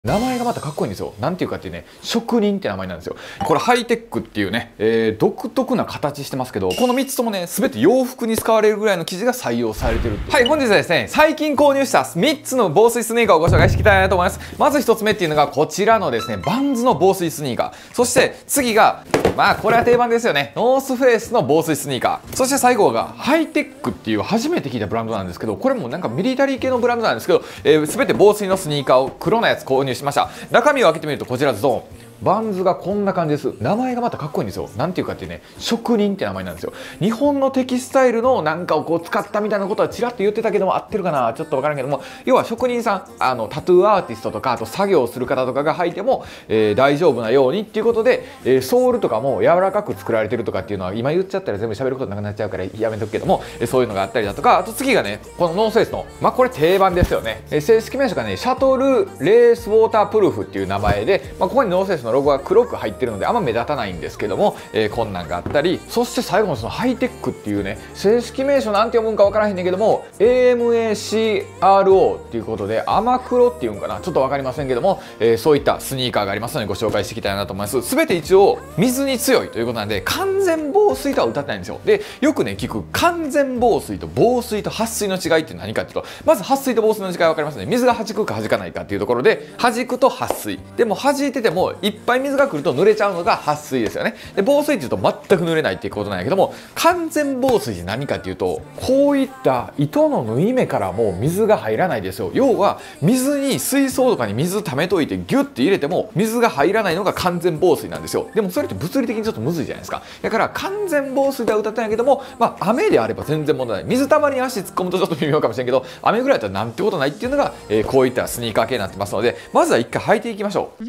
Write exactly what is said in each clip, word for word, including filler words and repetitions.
名前がまたかっこいいんですよ。なんていうかっていうね、職人って名前なんですよ。これハイテックっていうね、えー、独特な形してますけど、このみっつともね、すべて洋服に使われるぐらいの生地が採用されてるっていう。はい、本日はですね、最近購入したみっつの防水スニーカーをご紹介していきたいなと思います。まずひとつめっていうのがこちらのですね、バンズの防水スニーカー。そして次が、まあこれは定番ですよね。ノースフェイスの防水スニーカー。そして最後がハイテックっていう初めて聞いたブランドなんですけど、これもなんかミリタリー系のブランドなんですけど、えー、全て防水のスニーカーを黒なやつ購入しました。中身を開けてみるとこちらズドン。バンズがこんな感じです。名前がまたかっこいいんですよ。なんていうかっていうね、職人って名前なんですよ。日本のテキスタイルのなんかをこう使ったみたいなことはちらっと言ってたけども、合ってるかなちょっとわからんけども、要は職人さん、あのタトゥーアーティストとか、あと作業をする方とかが履いても、えー、大丈夫なようにっていうことで、えー、ソールとかも柔らかく作られてるとかっていうのは、今言っちゃったら全部喋ることなくなっちゃうからやめとくけども、えー、そういうのがあったりだとか、あと次がね、このノースフェイスの、まあこれ定番ですよね。えー、正式名称がね、シャトルレースウォータープルーフっていう名前で、まあ、ここにノースフェイスのロゴが黒く入ってってるのであんま目立たないんですけども、えー、こんなんがあったり、そして最後のそのハイテックっていうね、正式名称なんて読むんかわからへんねんけども エーエムエーシーアールオー っていうことでアマクロっていうんかな、ちょっと分かりませんけども、えー、そういったスニーカーがありますのでご紹介していきたいなと思います。全て一応水に強いということなんで完全防水とは歌ってないんですよ。でよくね聞く完全防水と防水と撥水の違いって何かっていうと、まず撥水と防水の違い分かりますね。水が弾くか弾かないかっていうところで、弾くと撥水でも弾いててもいっぱい水が来ると濡れちゃうのが撥水ですよね。で防水っていうと全く濡れないっていうことなんやけども、完全防水って何かっていうと、こういった糸の縫い目からも水が入らないですよ。要は水に水槽とかに水溜めといてギュッて入れても水が入らないのが完全防水なんですよ。でもそれって物理的にちょっとむずいじゃないですか。だから完全防水では歌ってないけども、まあ雨であれば全然問題ない。水たまりに足突っ込むとちょっと微妙かもしれんけど、雨ぐらいだったらなんてことないっていうのが、えー、こういったスニーカー系になってますので、まずは一回履いていきましょう。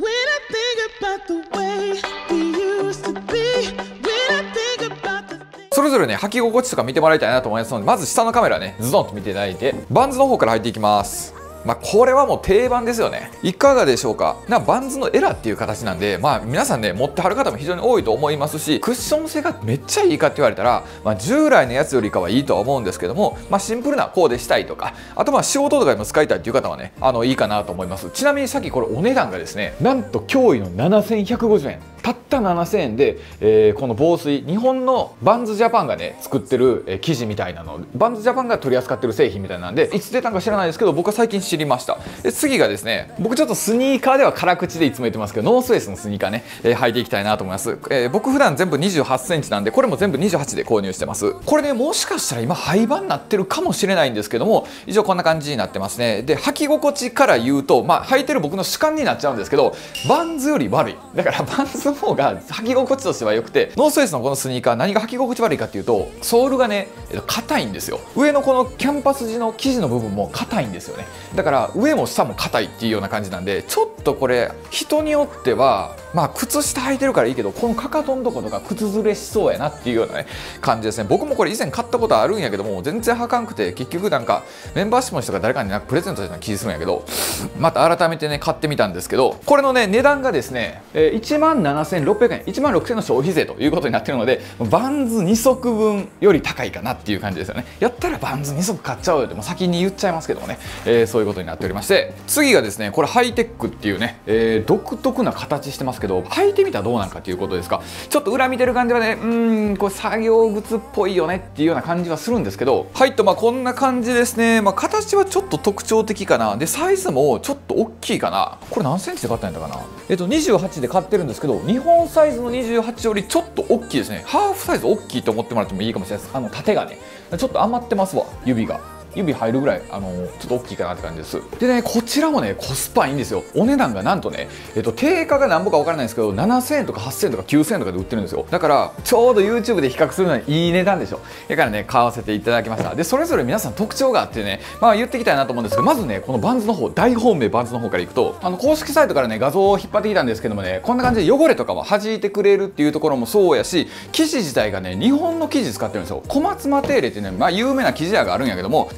それぞれね履き心地とか見てもらいたいなと思いますので、まず下のカメラねズドンと見ていただいて、バンズの方から履いていきます。まあこれはもう定番ですよね。いかがでしょうか。なバンズのエラっていう形なんで、まあ皆さんね持ってはる方も非常に多いと思いますし、クッション性がめっちゃいいかって言われたら、まあ、従来のやつよりかはいいとは思うんですけども、まあ、シンプルなコーデしたいとか、あとまあ仕事とかでも使いたいっていう方はねあのいいかなと思います。ちなみにさっきこれお値段がですね、なんと驚異のななせんひゃくごじゅうえん、たったななせんえんで、えー、この防水、日本のバンズジャパンがね作ってる、えー、生地みたいなの、バンズジャパンが取り扱ってる製品みたいなんで、いつ出たんか知らないですけど僕は最近知りました。で次がですね、僕ちょっとスニーカーでは辛口でいつも言ってますけど、ノースフェイスのスニーカーね、えー、履いていきたいなと思います。えー、僕普段全部にじゅうはちセンチなんで、これも全部にじゅうはちで購入してます。これねもしかしたら今廃盤になってるかもしれないんですけども、一応こんな感じになってますね。で履き心地から言うと、まあ履いてる僕の主観になっちゃうんですけど、バンズより悪い。だからバンズの方が履き心地としては良くて、ノースフェイスのこのスニーカー何が履き心地悪いかっていうと、ソールがね硬いんですよ。上のこのキャンパス地の生地の部分も硬いんですよね。だから上も下も硬いっていうような感じなんで、ちょっとこれ人によってはまあ靴下履いてるからいいけど、このかかとのとことか靴ずれしそうやなっていうようなね感じですね。僕もこれ以前買ったことあるんやけども全然履かんくて、結局なんかメンバーシップの人が誰かになんかプレゼントしたような気するんやけど、また改めてね買ってみたんですけど、これのね値段がですねいちまんななせんろっぴゃくえん、いちまんろくせんえんの消費税ということになってるので、バンズにそくぶんより高いかなっていう感じですよね。やったらバンズにそく買っちゃおうよってもう先に言っちゃいますけどもね、えー、そういうことになっておりまして、次がですねこれハイテックっていうね、えー、独特な形してますけど、履いてみたらどうなんかということですか。ちょっと裏見てる感じはね、うーんこれ作業靴っぽいよねっていうような感じはするんですけど、はいとまあこんな感じですね。まあ形はちょっと特徴的かな。でサイズもちょっと大きいかな。これ何センチで買ったんやったかな。えっとにじゅうはちで買ってるんですけど、日本サイズのにじゅうはちよりちょっと大きいですね。ハーフサイズ大きいと思ってもらってもいいかもしれないです。あの縦がねちょっと余ってますわ、指が。指入るぐらいあのちょっと大きいかなって感じです。でねこちらもねコスパいいんですよ。お値段がなんとね、えっと、定価が何ぼか分からないんですけどななせんえんとかはっせんえんとかきゅうせんえんとかで売ってるんですよ。だからちょうど ユーチューブ で比較するのにいい値段でしょ。だからね買わせていただきました。でそれぞれ皆さん特徴があってね、まあ言っていきたいなと思うんですけど、まずねこのバンズの方、大本命バンズの方からいくと、あの公式サイトからね画像を引っ張ってきたんですけどもね、こんな感じで汚れとかも弾いてくれるっていうところもそうやし、生地自体がね日本の生地使ってるんですよ。小松マテーレっていうね、まあ有名な生地屋があるんやけども、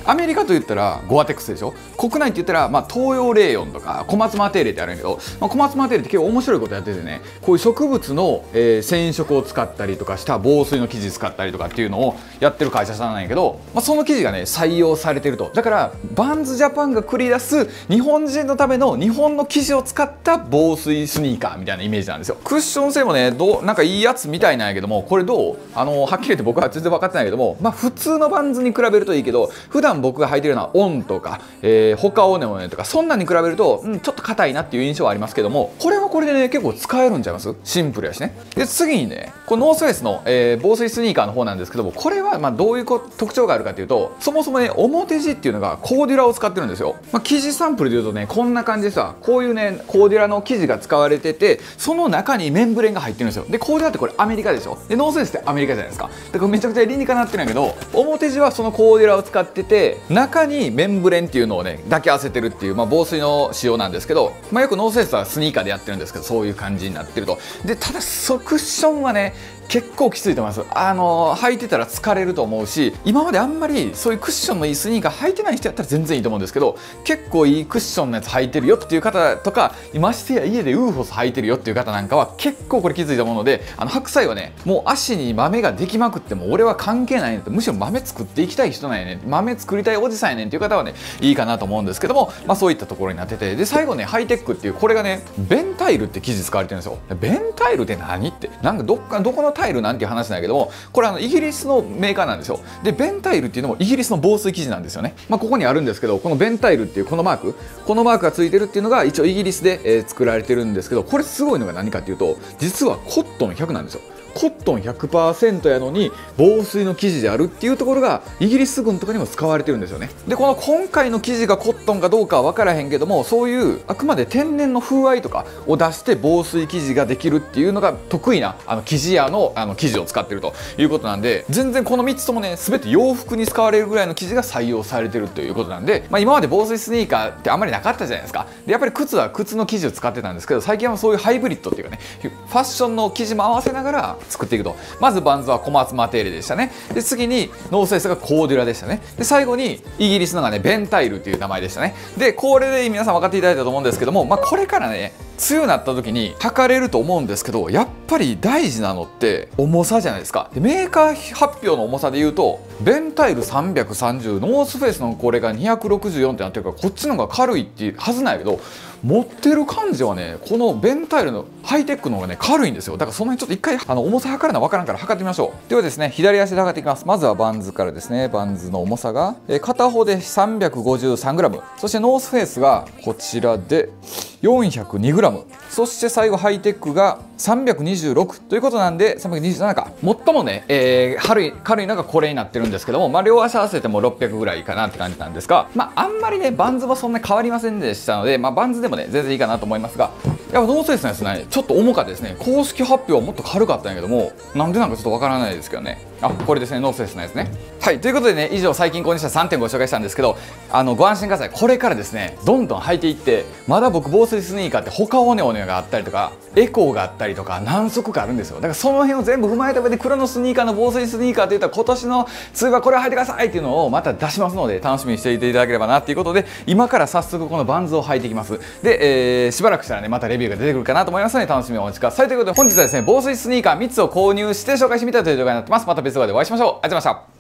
アメリカといったらゴアテックスでしょ。国内って言ったら、まあ、東洋レーヨンとか小松マテーレってあるんやけど、まあ、小松マテーレって結構面白いことやっててね、こういう植物の、えー、染色を使ったりとかした防水の生地使ったりとかっていうのをやってる会社さんなんやけど、まあ、その生地がね採用されてると。だからバンズジャパンが繰り出す日本人のための日本の生地を使った防水スニーカーみたいなイメージなんですよ。クッション性もねどうなんかいいやつみたいなんやけども、これどうあのはっきり言って僕は全然分かってないけども、まあ普通のバンズに比べるといいけど、普段僕が履いてるようなオンとか、えー、ホカオネオネとかそんなに比べると、うん、ちょっと硬いなっていう印象はありますけども、これはこれでね結構使えるんちゃいます？シンプルやしね。で次にねこのノースフェイスの、えー、防水スニーカーの方なんですけども、これはまあどういう特徴があるかというと、そもそもね表地っていうのがコーデュラを使ってるんですよ。まあ、生地サンプルでいうとねこんな感じでさ、こういうねコーデュラの生地が使われてて、その中にメンブレンが入ってるんですよ。でコーデュラってこれアメリカでしょ。でノースフェイスってアメリカじゃないですか。だからめちゃくちゃ理にかなってるんやけど、表地はそのコーデュラを使ってて、中にメンブレンっていうのをね抱き合わせてるっていう、まあ、防水の仕様なんですけど、まあ、よくノースフェイスはスニーカーでやってるんですけど、そういう感じになってると。でただそクッションはね結構きついと思います。あの履いてたら疲れると思うし、今まであんまりそういうクッションのいいスニーカー履いてない人やったら全然いいと思うんですけど、結構いいクッションのやつ履いてるよっていう方とか、ましてや家でウーフォス履いてるよっていう方なんかは結構これきついと思うので、あの白菜はねもう足に豆ができまくっても俺は関係ないねんって、むしろ豆作っていきたい人なんやねん、豆作りたいおじさんやねんっていう方はねいいかなと思うんですけども、まあそういったところになってて、で最後ねハイテックっていう、これがねベンタイルって生地使われてるんですよ。ベンタイルって何って、なんかどっかどこのタイルなんていう話なんだけども、これあのイギリスのメーカーなんですよ。でベンタイルっていうのもイギリスの防水生地なんですよね。まあここにあるんですけど、このベンタイルっていうこのマークこのマークがついてるっていうのが一応イギリスで、えー、作られてるんですけど、これすごいのが何かっていうと、実はコットンひゃくなんですよ。コットン ひゃくパーセント やのに防水の生地であるっていうところがイギリス軍とかにも使われてるんですよね。でこの今回の生地がコットンかどうかは分からへんけども、そういうあくまで天然の風合いとかを出して防水生地ができるっていうのが得意なあの生地屋のあの生地を使ってるということなんで、全然このみっつともね全て洋服に使われるぐらいの生地が採用されてるということなんで、まあ、今まで防水スニーカーってあんまりなかったじゃないですか。でやっぱり靴は靴の生地を使ってたんですけど、最近はそういうハイブリッドっていうかね、ファッションの生地も合わせながら作っていくと。まずバンズは小松マテーレでしたね。で次にノースフェイスがコーデュラでしたね。で最後にイギリスのがねベンタイルっていう名前でしたね。でこれで皆さん分かっていただいたと思うんですけども、まあ、これからね強くなった時に履かれると思うんですけど、やっぱり大事なのって重さじゃないですか。でメーカー発表の重さで言うとベンタイルさんびゃくさんじゅう、ノースフェイスのこれがにひゃくろくじゅうよんってなってるから、こっちの方が軽いっていうはずなんやけど、持ってる感じはねこのベンタイルのハイテックの方がね軽いんですよ。だからその辺ちょっと一回あの重さ測るのは分からんから測ってみましょう。ではですね左足で測っていきます。まずはバンズからですね。バンズの重さが、えー、片方で さんびゃくごじゅうさんグラム、 そしてノースフェイスがこちらで よんひゃくにグラム、 そして最後ハイテックがさんびゃくにじゅうろくということなんでさんびゃくにじゅうななか、最もね、えー、軽い軽いのがこれになってるんですけども、まあ、両足合わせてもろっぴゃくぐらいかなって感じなんですが、まあ、あんまりねバンズはそんなに変わりませんでしたので、まあ、バンズでもね全然いいかなと思いますが、やっぱノースフェイスのやつねちょっと重かったですね。公式発表はもっと軽かったんやけども、なんでなんかちょっとわからないですけどね。あ、これですね、ノースフェイスのやつね。はい、ということでね以上最近購入したさんてんご紹介したんですけど、あのご安心ください。これからですねどんどん履いていって、まだ僕防水スニーカーって他オネオネがあったりとかエコーがあったりとか何足かあるんですよ。だからその辺を全部踏まえた上で黒のスニーカーの防水スニーカーといったら今年の梅雨はこれを履いてくださいっていうのをまた出しますので、楽しみにしていていただければなっていうことで、今から早速このバンズを履いていきます。で、えー、しばらくしたらねまたレビューが出てくるかなと思いますので楽しみにお待ちください。ということで本日はですね防水スニーカーみっつを購入して紹介してみたという動画になってます。また別動画でお会いしましょう。ありがとうございました。